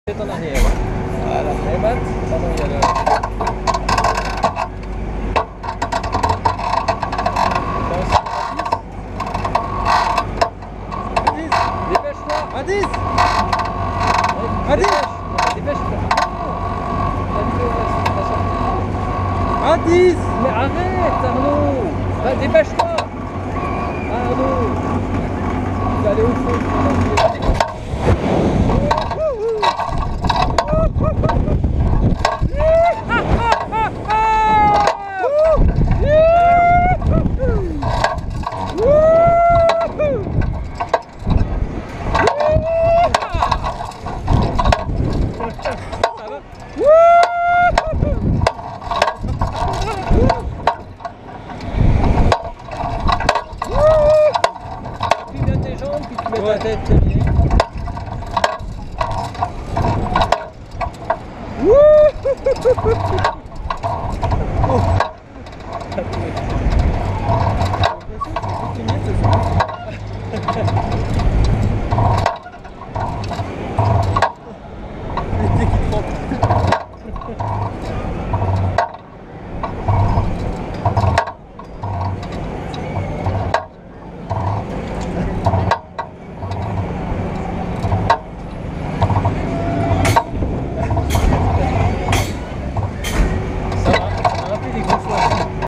En arrière. Voilà. Et maintenant il y a le... Dépêche-toi. À 10. À 10. Dépêche-toi. À 10. Mais arrête, Arnaud. Dépêche-toi.